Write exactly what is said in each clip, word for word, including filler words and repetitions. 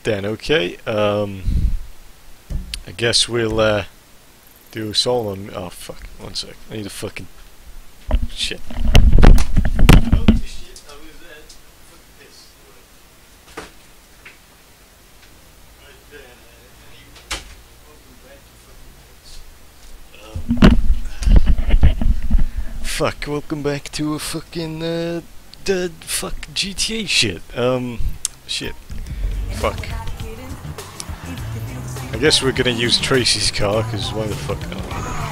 then, okay. Um, I guess we'll uh, do Solomon. Oh fuck! One sec. I need a fucking shit. Fuck, welcome back to a fucking, uh, the fuck G T A shit. Um, shit. Fuck. I guess we're gonna use Tracy's car, cause why the fuck not?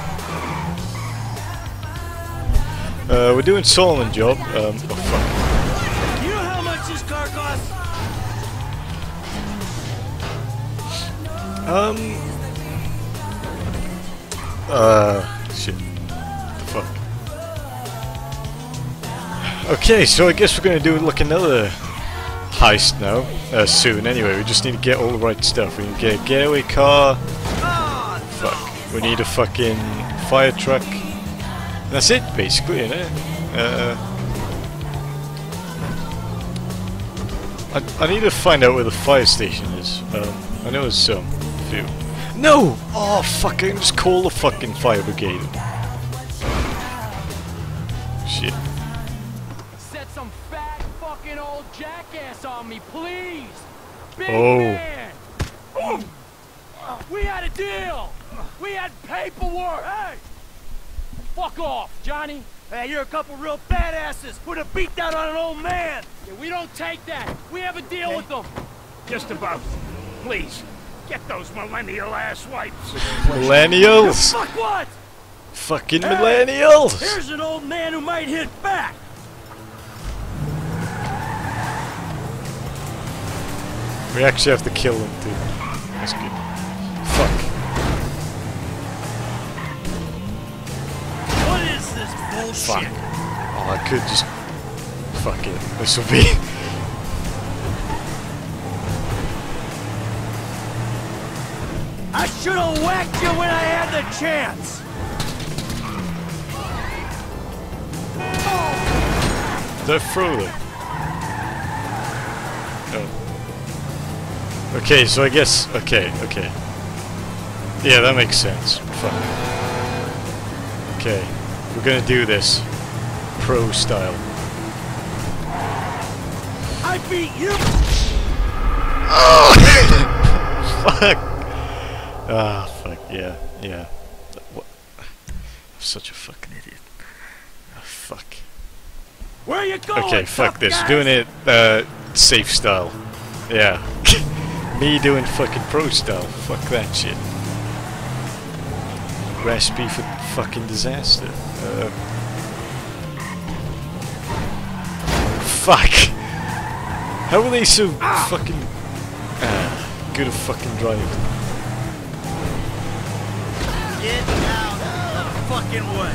Uh, we're doing Solomon job, um, oh fuck. You know how much this car costs? Um, uh, shit. The fuck. Okay, so I guess we're gonna do like another heist now, uh, soon anyway. We just need to get all the right stuff. We need to get a getaway car. Fuck. We need a fucking fire truck. And that's it, basically, innit? Uh, I, I need to find out where the fire station is. Um, I know there's some. Few. No! Oh, fuck, I can just call the fucking fire brigade. Shit. Some fat fucking old jackass on me, please. Big oh. man. We had a deal. We had paperwork. Hey, fuck off, Johnny. Hey, you're a couple real badasses. Put a beat down on an old man. Yeah, we don't take that. We have a deal okay. with them. Just about. Please, get those millennial ass wipes. Millennials? Fuck what? Fucking hey, millennials. Here's an old man who might hit back. We actually have to kill him too. That's good. Fuck. What is this bullshit? Fuck. Oh, I could just... Fuck it. This will be... I should have whacked you when I had the chance! Did I throw them? Oh. Okay, so I guess... Okay, okay. Yeah, that makes sense. Fuck. Okay. We're gonna do this. Pro style. I beat you! Oh! Fuck! Ah, fuck, yeah, yeah. What? I'm such a fucking idiot. Oh, fuck. Where are you going, okay, fuck this. Guys? We're doing it, uh, safe style. Yeah. Me doing fucking pro style. Fuck that shit. Recipe for fucking disaster. Uh, fuck! How are they so ah. fucking uh, good at fucking driving? Get out of the fucking way!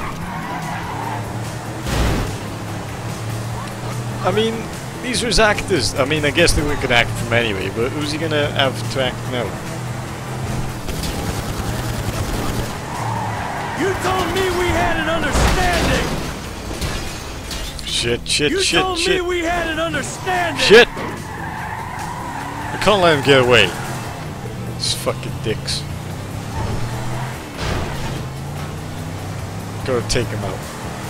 I mean, these are his actors. I mean, I guess they were gonna act from anyway, but who's he gonna have to act now? You told me we had an understanding! Shit, shit, you shit, told shit. me we had an understanding! Shit! I can't let him get away. These fucking dicks. Gotta take him out.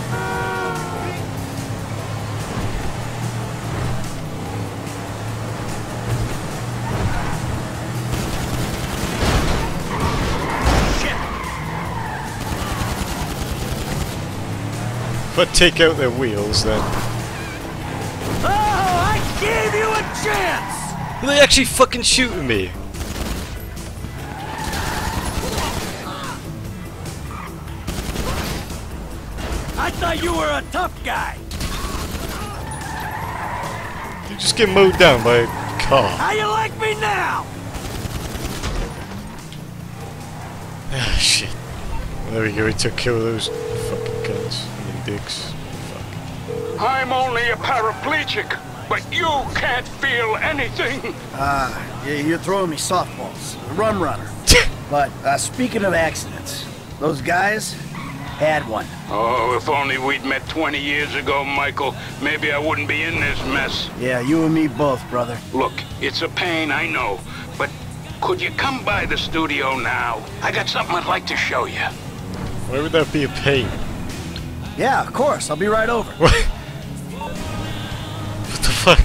If I take out their wheels, then... Oh, I gave you a chance! Are they actually fucking shooting me? I thought you were a tough guy! You just get mowed down by a car. How you like me now? Ah, shit. There we go, we took care of those fucking guns. Dicks. Fuck. I'm only a paraplegic, but you can't feel anything. Ah, uh, you're throwing me softballs. A rum runner. But uh, speaking of accidents, those guys, Had one. Oh, if only we'd met twenty years ago, Michael. Maybe I wouldn't be in this mess. Yeah, you and me both, brother. Look, it's a pain, I know. But could you come by the studio now? I got something I'd like to show you. Why would that be a pain? Yeah, of course. I'll be right over. What? What the fuck?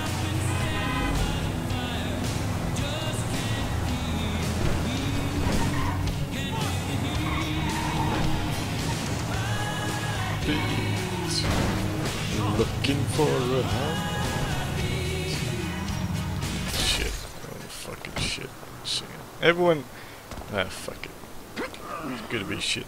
Looking for a house. Shit. Oh, fucking shit. Shit. Everyone. Ah, fuck it. It's gonna be shit.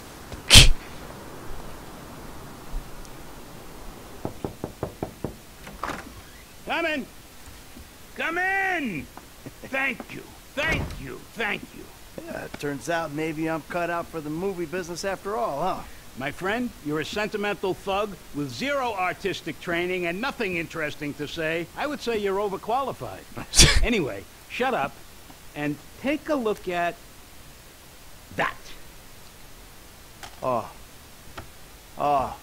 Come in! Come in! Thank you, thank you, thank you. Yeah, it turns out maybe I'm cut out for the movie business after all, huh? My friend, you're a sentimental thug with zero artistic training and nothing interesting to say. I would say you're overqualified. Anyway, shut up and take a look at that. Oh. Oh.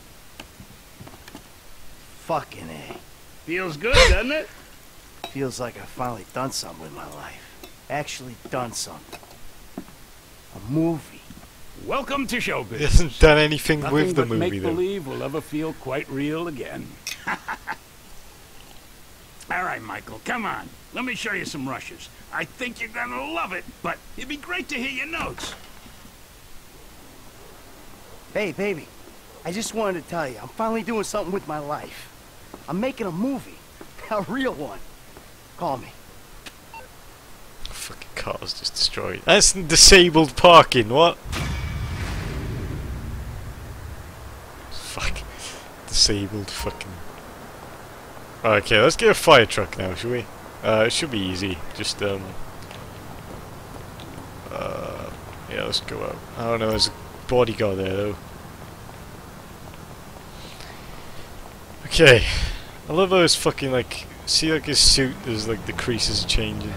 Fucking A. Feels good, doesn't it? Feels like I've finally done something with my life. Actually done something. A movie. Welcome to show He business. hasn't done anything Nothing with the but movie make though. believe will ever feel quite real again. All right, Michael, come on. Let me show you some rushes. I think you're gonna love it, but it'd be great to hear your notes. Hey, baby. I just wanted to tell you, I'm finally doing something with my life. I'm making a movie. A real one. Call me. Fucking car's just destroyed. That's disabled parking, what? Fuck. Disabled fucking... Okay, let's get a fire truck now, shall we? Uh, it should be easy. Just, um... Uh... Yeah, let's go out. I don't know, there's a bodyguard there, though. Okay. I love how his fucking, like... See, like, his suit, there's, like, the creases are changing.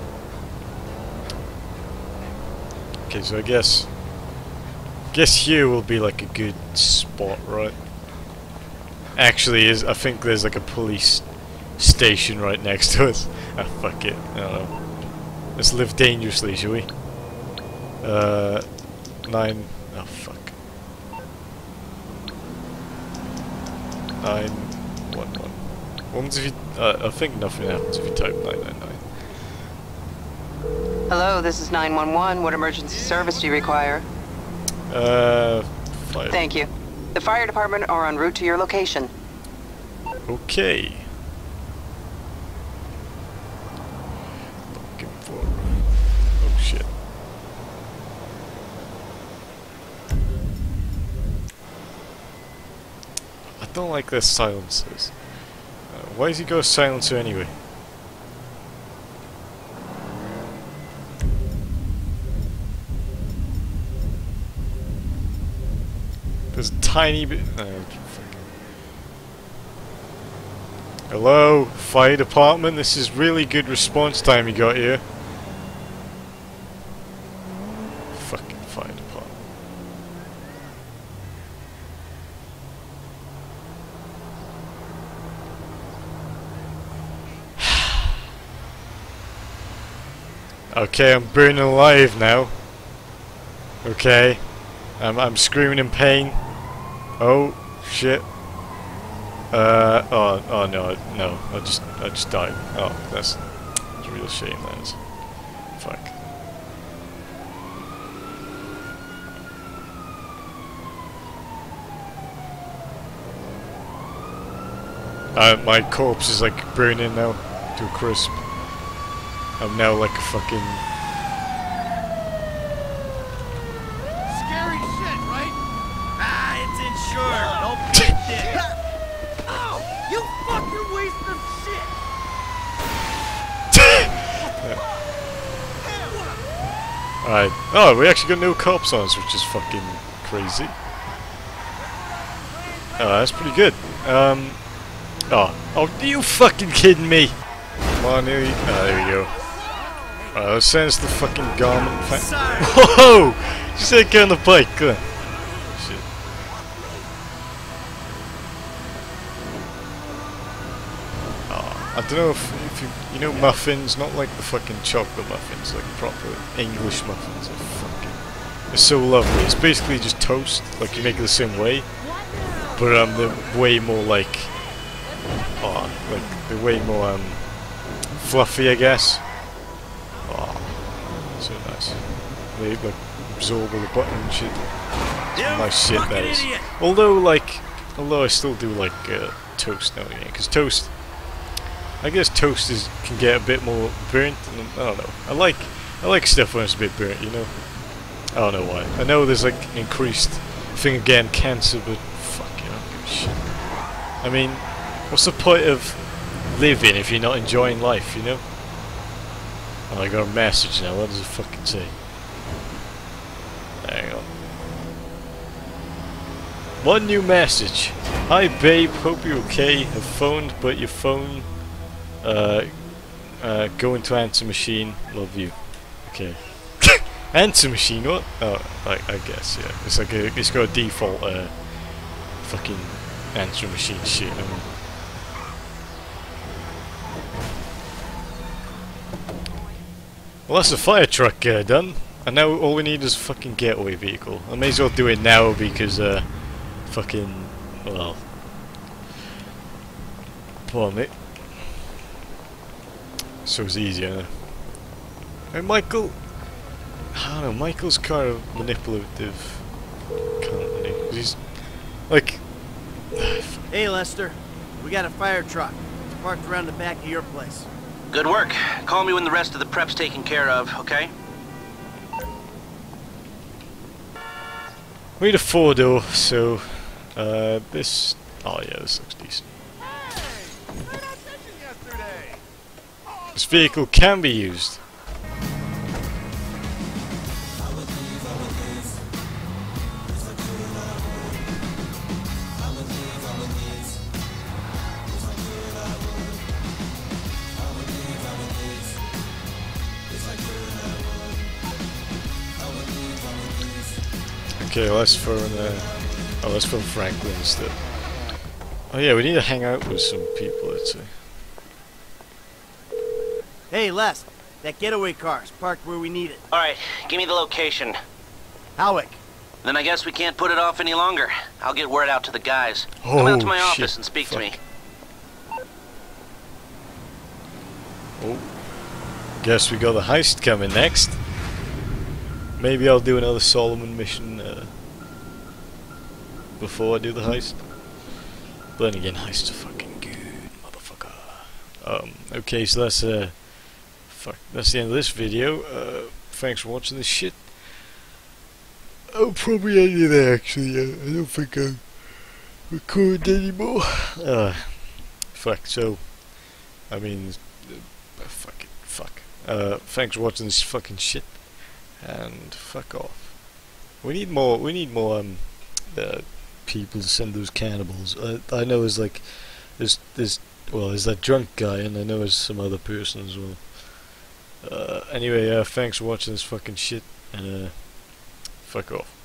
Okay, so I guess... Guess here will be, like, a good spot, right? Actually, is I think there's, like, a police station right next to us. Ah, fuck it. I don't know. Let's live dangerously, shall we? Uh... Nine... Oh, fuck. Nine... One, one. What happens if you... Uh, I think nothing happens if you type nine nine nine. Hello, this is nine one one. What emergency service do you require? Uh... Fire. Thank you. The fire department are en route to your location. Okay. Looking for... Oh shit. I don't like their silencers. Uh, why does he go silencer anyway? There's a tiny bit... Oh, fuck. Hello, fire department. This is really good response time you got here. Fucking fire department. Okay, I'm burning alive now. Okay. I'm, I'm screaming in pain. Oh, shit. Uh, oh, oh no, no, I just, I just died. Oh, that's, that's a real shame, that is. Fuck. Uh, my corpse is like burning now to a crisp. I'm now like a fucking... Scary shit, right? Ah, it's insured. Don't be a dick. Ow! You fucking waste of shit! Alright. Oh, we actually got no cops on us, which is fucking crazy. Oh, that's pretty good. Um... Oh. Oh, are you fucking kidding me? Come on, here you... Oh, there we go. Alright, let's send us the fucking garment. Whoa! You said get on the bike, good. Shit. don't know if, if you you know muffins, not like the fucking chocolate muffins, like proper English muffins. Are fucking, they're so lovely. It's basically just toast, like you make it the same way, but um, they're way more like, oh, like they're way more um, fluffy, I guess. Oh, so nice. They like absorb all the butter and shit. Some nice shit that is. Although like, although I still do like uh, toast now and again, because toast, I guess toast is can get a bit more burnt. And I don't know. I like I like stuff when it's a bit burnt, you know. I don't know why. I know there's like an increased thing again, cancer, but fuck it, I don't give a shit. I mean, what's the point of living if you're not enjoying life, you know? Oh, I got a message now. What does it fucking say? Hang on. One new message. Hi babe, hope you're okay. Have phoned, but your phone uh uh go into answer machine. Love you. Okay. Answer machine, what? Oh, I, I guess, yeah. It's like a it's got a default uh fucking answer machine shit. I mean. Well, that's the fire truck uh, done. And now all we need is a fucking getaway vehicle. I may as well do it now because uh fucking, well, poor mate. So it's easier. Hey Michael, I don't know, Michael's kind of manipulative, can't he? He's like, Hey Lester, we got a fire truck. It's parked around the back of your place. Good work. Call me when the rest of the prep's taken care of, okay? we need a four door, so uh, this. Oh yeah, this looks decent. This vehicle can be used. Okay, let's phone. Uh, oh, let's phone Franklin instead. Oh yeah, we need to hang out with some people. Let's say. Hey Les, that getaway car's parked where we need it. Alright, give me the location. Howick. Then I guess we can't put it off any longer. I'll get word out to the guys. Oh, Come out to my shit. office and speak Fuck. to me. Oh, guess we got the heist coming next. Maybe I'll do another Solomon mission uh, before I do the heist. But then again, heists are fucking good, motherfucker. Um, okay, so that's uh, fuck, that's the end of this video. Uh, thanks for watching this shit. I'll probably end it there. Actually, uh, I don't think I'm recording anymore. Uh, fuck. So, I mean, uh, fuck it, fuck. Uh, thanks for watching this fucking shit. And fuck off. We need more. We need more um, uh, people to send those cannibals. I I know there's like there's there's well there's that drunk guy, and I know there's some other person as well. Uh, anyway, uh, thanks for watching this fucking shit, and uh, fuck off.